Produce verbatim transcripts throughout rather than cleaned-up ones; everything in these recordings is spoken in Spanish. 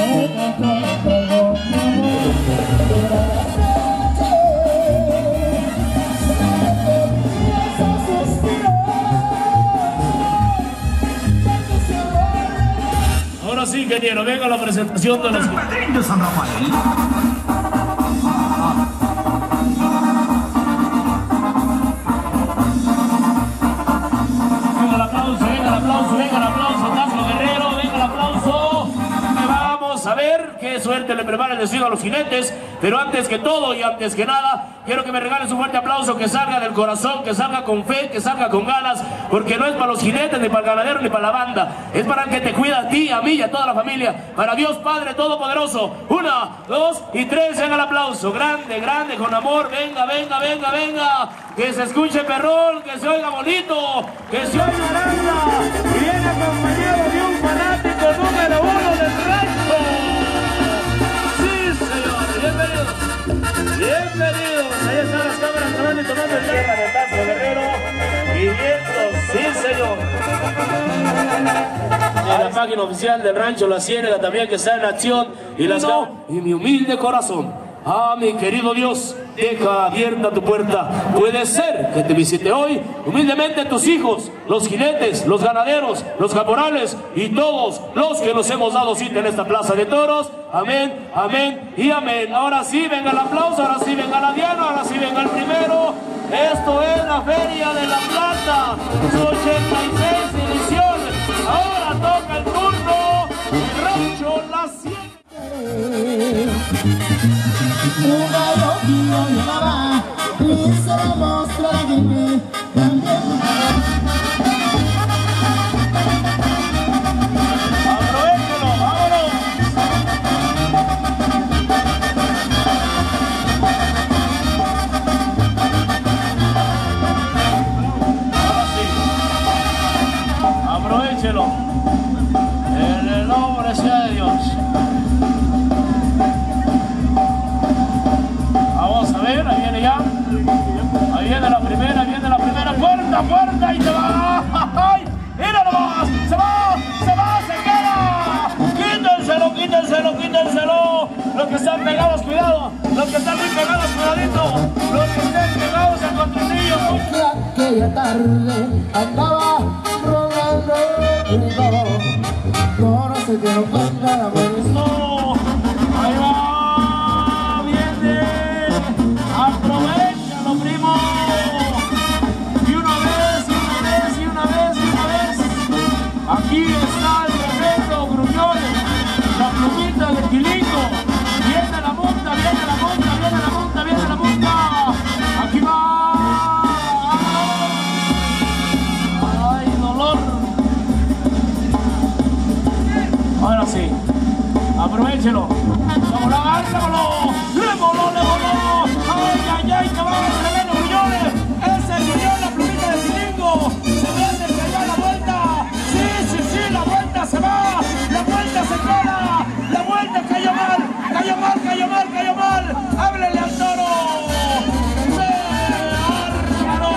Ahora sí, ingeniero, venga la presentación de los... Padrino San Rafael. Venga el aplauso, venga el aplauso, venga el aplauso, Tasco Guerrero, venga el aplauso. Vamos a ver qué suerte le prepara el destino a los jinetes, pero antes que todo y antes que nada, quiero que me regales un fuerte aplauso que salga del corazón, que salga con fe, que salga con ganas, porque no es para los jinetes, ni para el ganadero, ni para la banda, es para el que te cuida a ti, a mí y a toda la familia, para Dios Padre Todopoderoso. Una, dos y tres, venga el aplauso, grande, grande, con amor, venga, venga, venga, venga, que se escuche perrón, que se oiga bonito, que se oiga grande, y viene acompañado de un fanático número uno del rancho. Sí, señor, bienvenidos, bienvenidos, ahí están las cámaras tomando y tomando el tierra de Tasco Guerrero, y vientos, sí, señor. En la página oficial del rancho La Ciénaga también, que está en acción, y las cámaras, y mi humilde corazón. Ah, mi querido Dios, deja abierta tu puerta. Puede ser que te visite hoy humildemente tus hijos, los jinetes, los ganaderos, los caporales y todos los que nos hemos dado cita en esta plaza de toros. Amén, amén y amén. Ahora sí, venga el aplauso, ahora sí venga la diana, ahora sí venga el primero. Esto es la Feria de la Plata, su ochenta y seis edición. Ahora toca el turno del rancho La Ciénaga. Una loquilla llegaba y se la mostró a la gente también. ¡Aprovechalo, vámonos! Ahora sí, aprovechelo. En el nombre sea de Dios. Vamos a ver, ahí viene ya. Ahí viene la primera, ahí viene la primera. Puerta, puerta y se va. ¡Ay! ¡Mira nomás! ¡Se va! ¡Se va! ¡Se queda! ¡Quítenselo, quítenselo, quítenselo! Los que están pegados, cuidado. Los que están muy pegados, cuidadito. Los que estén pegados al contratillo. Que aquella tarde andaba rogando rico. No, no se dieron cuenta la muerte. No, ahí va. Aprovechalo, primo. Y una vez, y una vez, y una vez, y una vez. Aquí está el tremendo gruñón, la plumita del Quilito. Viene la monta, viene la monta, viene la monta, viene la monta. Aquí va. Ay, dolor. Ahora sí, aprovechelo. ¡Vámonos, agárramelo! ¡Le voló, le voló! ¡Ay, ay, ay! ¡Que va a tremendo gruñones! ¡Ese gruñón, la plumita de Cilingo! ¡Se me hace que ya la vuelta! ¡Sí, sí, sí! ¡La vuelta se va! ¡La vuelta se queda! ¡La vuelta cayó mal! ¡Cayó mal, cayó mal, cayó mal! ¡Háblele al toro! ¡Se armó!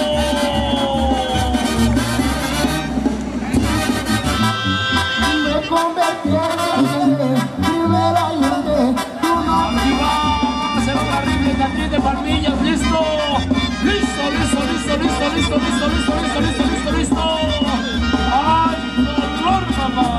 Me convertí en primera y Aquí va, se va la rifle de Palmillas, listo, listo, listo, listo, listo, listo, listo, listo, listo, listo, listo, listo. ¡Ay, dolor, papá!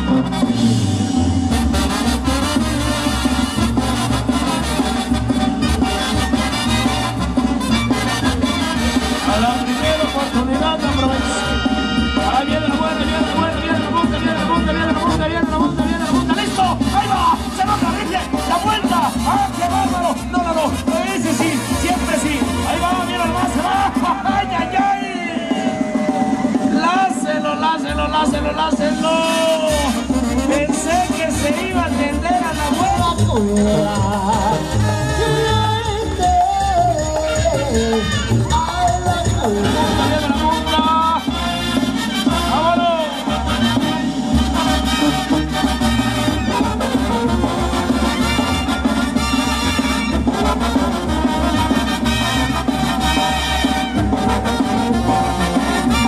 A la primera oportunidad aprovecha. Ahí viene la buena, viene la buena, viene la punta, viene la punta, viene la punta, viene la punta, viene la punta, listo, ahí va, se va la rifle, la vuelta, ¡ah, qué bárbaro! No, no, no, ese sí, siempre sí, ahí va, mira nomás, se va, ¡ay, ay, ay! Lácelo, lácelo, lácelo, lácelo. Pensé que se iba a tender a la buena. Viene la punta. ¡Vámonos!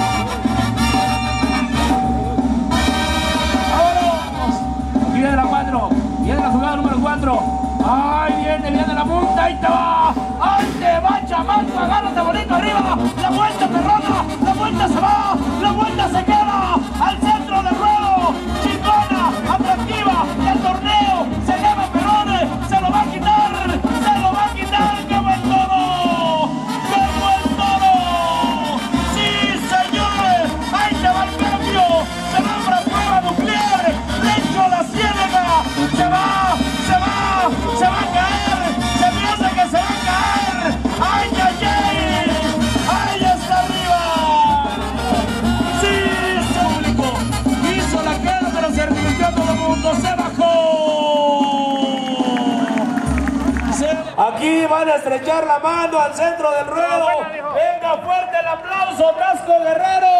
Aquí viene la cuadra. cuatro. Viene la jugada número cuatro. Ay, viene, viene la punta. Ahí te va. Ahí te va, chamaco. Agárrate bonito arriba. La vuelta perrona. La vuelta se va. La vuelta se queda. Al centro del ruedo. Chingona, atractiva. El torneo se lleva Perrones. Se lo va a quitar. Se lo va a quitar. ¡Qué buen toro! ¡Qué buen toro! ¡Sí, señores! ¡Ahí te va el cambio! ¡Se nombra prueba nuclear! ¡Lecho la ciénaga! ¡Se va! ¡Se va! ¡Se va a caer! ¡Se me hace que se va a caer! ¡Ay, ay, ay! ¡Ahí está arriba! ¡Sí, público! Hizo la queda, pero se arrepintió todo el mundo. ¡Se bajó! Se... Aquí van a estrechar la mano al centro del ruedo. ¡Venga, fuerte el aplauso, Tasco Guerrero!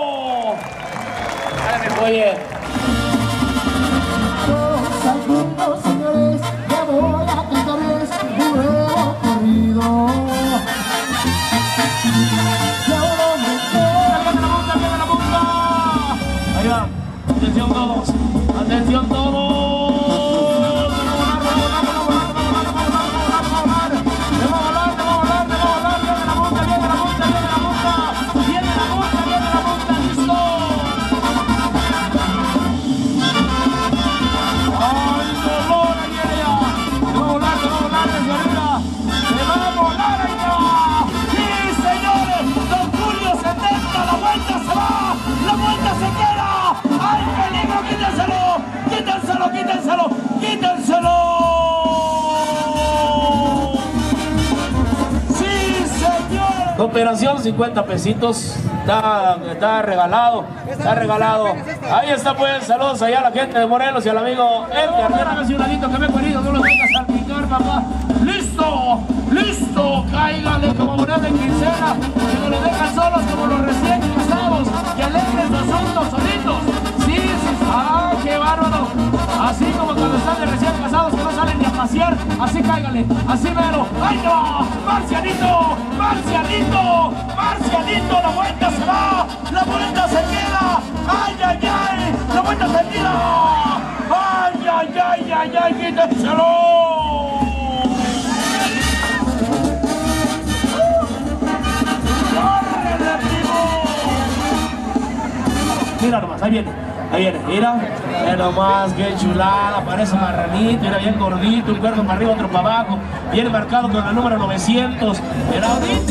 Oye. Algunos señores, ya voy a cantarles un nuevo corrido. Y ahora me queda. ¡Viene la punta, viene la punta! Ahí va. Atención todos. Atención todos. ¡Quítenselo! ¡Quítenselo! ¡Sí, señor! Operación cincuenta pesitos. Está, está regalado. Está regalado. Ahí está, pues. Saludos allá a la gente de Morelos y al amigo Edgar. Hágase un ladito que me he querido. No lo vengas a salpicar, papá. ¡Listo! ¡Listo! Cáigale como moneda de quincena. Que no le dejan solos como los recién casados. Que alegren sus asuntos solitos. Sí, sí. ¡Ah, qué bárbaro! Así como cuando están de recién casados que no salen ni a pasear, así cáigale, así mero. ¡Ay no! ¡Marcianito! ¡Marcianito! ¡Marcianito! ¡La vuelta se va! ¡La vuelta se queda! ¡Ay, ay, ay! ¡La vuelta se tira! ¡Ay, ay, ay, ay, ay! ¡Quítenselo! ¡Córrele, primo! Mira nomás, ahí viene. Ahí viene, mira, mira nomás, qué chulada, parece marranito, mira bien gordito, un cuerno para arriba, otro para abajo, viene marcado con el número novecientos, mira ahorita.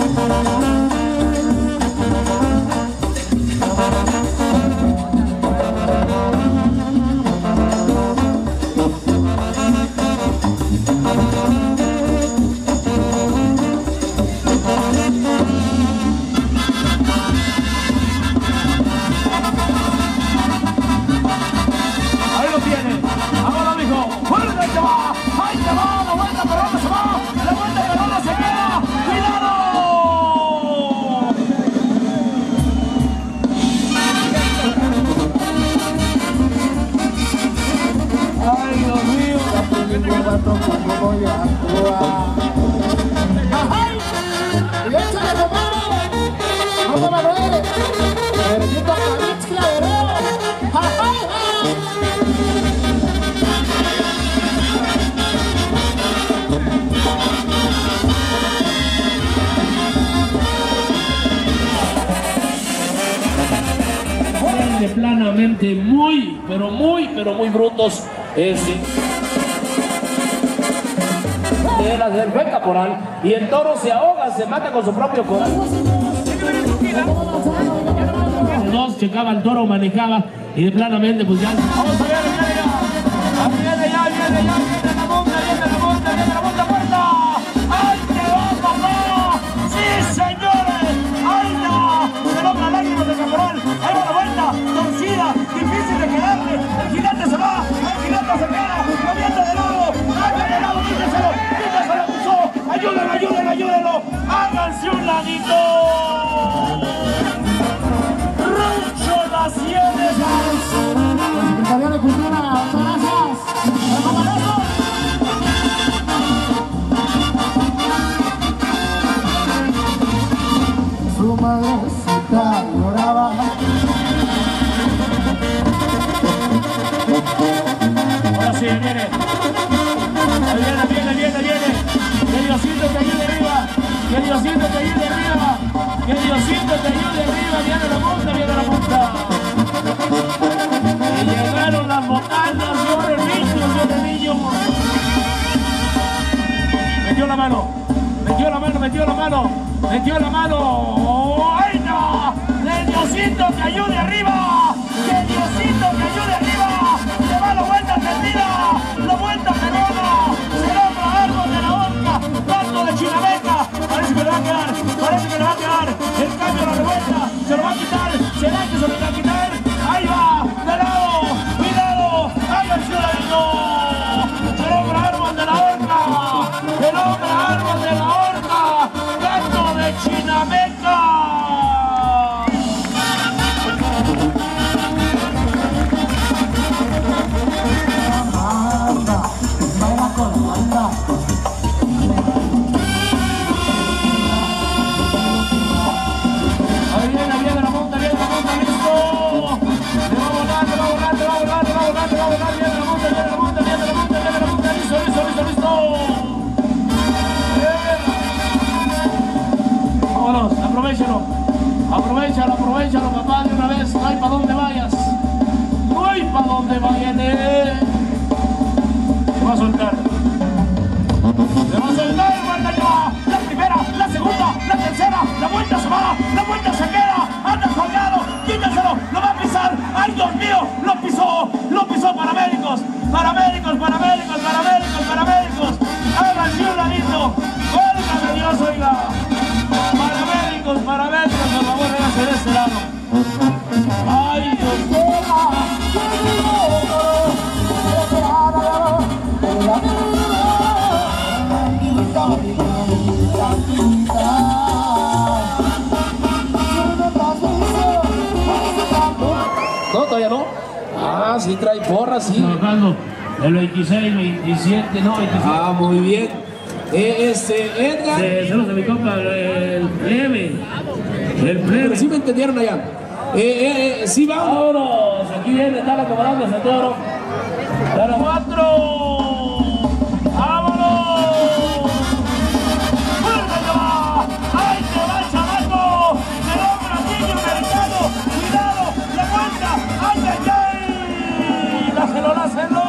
¿Cómo voy a actuar? ¡Ajay! ¡Y échale, compadre! ¡Vamos, Manuel! ¡Perrito Calixla, Guerrero! ¡Ajay! Planamente muy, pero muy, pero muy brutos. Este. De la del fue caporal y el toro se ahoga, se mata con su propio corazón. Dos checaba el toro, manejaba y de planamente pues ya. Vamos a ver, viene ya, viene ya, viene ya, viene la monta, viene la monta, viene la monta puerta. ¡Ay, que va, papá! ¡Sí, señores! ¡Ay, no! Se logra lágrimas de caporal. Ahí va la vuelta, torcida, difícil de quedarle. El gigante se va, el gigante se queda, moviendo de lado. ¡Ay, de lado, quítenselo! ¡Ayúdenlo, ayúdenlo, ayúdenlo! ¡Háganse un ladito! ¡Rancho Las Ciénegas! Secretaría de Cultura, muchas gracias. Su madrecita lloraba. Ahora viene, viene. Ahí viene, viene, viene, viene. Que Diosito te ayude arriba. Que Diosito te ayude arriba. Que Diosito te ayude arriba. Viene la monta, viene la monta. Y llegaron las botanas, llore niños, llore niños. Metió la mano, metió la mano, metió la mano, metió la mano. ¡Ay no! ¡Que Diosito te ayude arriba! ¡Que Diosito te ayude arriba! ¡Se va la vuelta tendida! ¡La vuelta perona! ¡Se logra algo de la horca! ¡Tanto de Chinameca! Parece que le va a quedar, parece que le va a quedar. El cambio a la revuelta, se lo va a quitar. ¿Será que se lo va a quitar? ¡Ahí va! ¡De lado! ¡Cuidado! ¡Ahí va el ciudadano! ¡Se logra árbol de la horca! ¡Se logra árbol de la horca! ¡Tanto de Chinameca! Aprovechalo, aprovechalo, aprovechalo, papá, de una vez. No hay para dónde vayas. No hay para dónde vayas. Eh. Te va a soltar. Te va a soltar, vuelta ya. La primera, la segunda, la tercera. La vuelta se va, la vuelta se queda. Anda colgado, quítaselo, lo va a pisar. Ay, Dios mío, lo pisó, lo pisó. Paramédicos, paramédicos, paramédicos, paramédicos, paramédicos. Háganse un ladito. Válgame Dios, oiga. Paramédicos, paramédicos, por favor, véanse de este lado. ¡Ay, Dios mío! No, todavía no. Ah, sí trae porras, sí. Trabajando el veintiséis, veintisiete, no, veintisiete. Ah, muy bien. Eh, este, Edgar. De, saludos de mi compa, el plebe. El plebe. Pero sí me entendieron allá. Eh, eh, eh, sí, vamos. Vámonos. Aquí viene, están acomodando ese toro. Dale cuatro. ¡Vámonos! ¡Fuerte que va! ¡Ahí te va el chamaco! ¡Se logra niño americano! ¡Cuidado! ¡La vuelta! ¡Ay, ay, ay! ¡Dáselo, dáselo!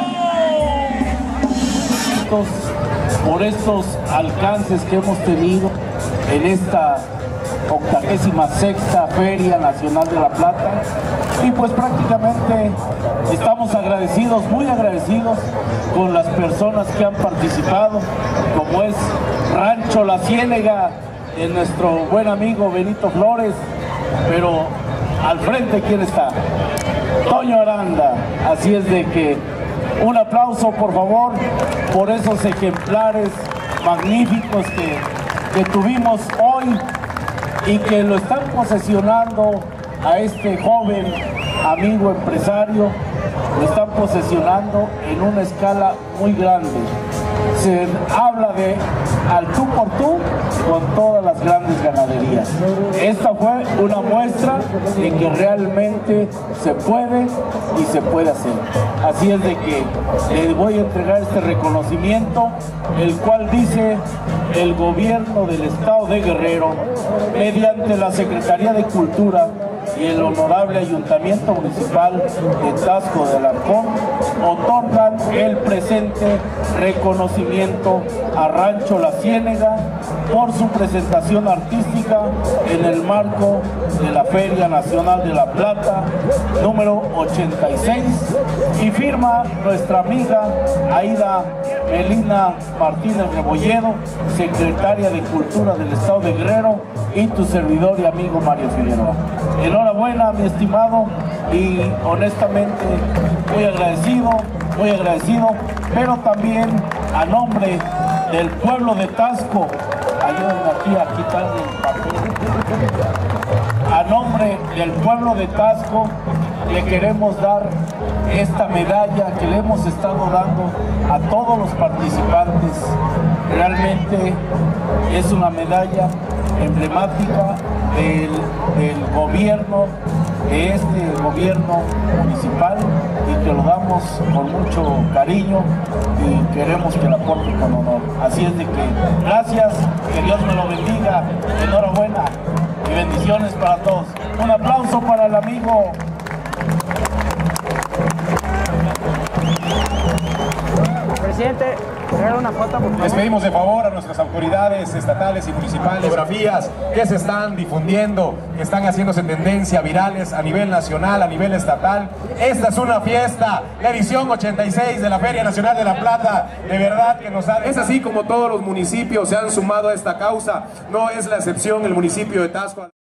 Por estos alcances que hemos tenido en esta octagésima sexta Feria Nacional de la Plata, y pues prácticamente estamos agradecidos, muy agradecidos con las personas que han participado, como es Rancho La Ciénega, de nuestro buen amigo Benito Flores, pero al frente, ¿quién está? Toño Aranda. Así es de que un aplauso, por favor, por esos ejemplares magníficos que, que tuvimos hoy y que lo están posesionando a este joven amigo empresario, lo están posesionando en una escala muy grande. Se habla de al tú por tú con todas las grandes ganaderías. Esta fue una muestra de que realmente se puede y se puede hacer. Así es de que les voy a entregar este reconocimiento, el cual dice el gobierno del estado de Guerrero, mediante la Secretaría de Cultura y el honorable Ayuntamiento Municipal de Taxco de Alarcón, otorgan el presente reconocimiento a Rancho La Ciénega por su presentación artística en el marco de la Feria Nacional de la Plata número ochenta y seis, y firma nuestra amiga Aida Melina Martínez Rebolledo, secretaria de Cultura del Estado de Guerrero, y tu servidor y amigo Mario Figueroa. Enhorabuena, mi estimado, y honestamente muy agradecido, muy agradecido, pero también a nombre del pueblo de Taxco, ayúdenme aquí a quitarle el papel. A nombre del pueblo de Taxco le queremos dar esta medalla que le hemos estado dando a todos los participantes. Realmente es una medalla emblemática del, del gobierno de este gobierno municipal y que lo damos con mucho cariño y queremos que lo aporte con honor. Así es de que gracias, que Dios me lo bendiga, enhorabuena y bendiciones para todos. Un aplauso para el amigo. Presidente, traer una foto, por favor. Les pedimos de favor a nuestras autoridades estatales y municipales fotografías que se están difundiendo, que están haciéndose tendencia, virales a nivel nacional, a nivel estatal. Esta es una fiesta, la edición ochenta y seis de la Feria Nacional de la Plata, de verdad que nos ha... Es así como todos los municipios se han sumado a esta causa, no es la excepción el municipio de Taxco.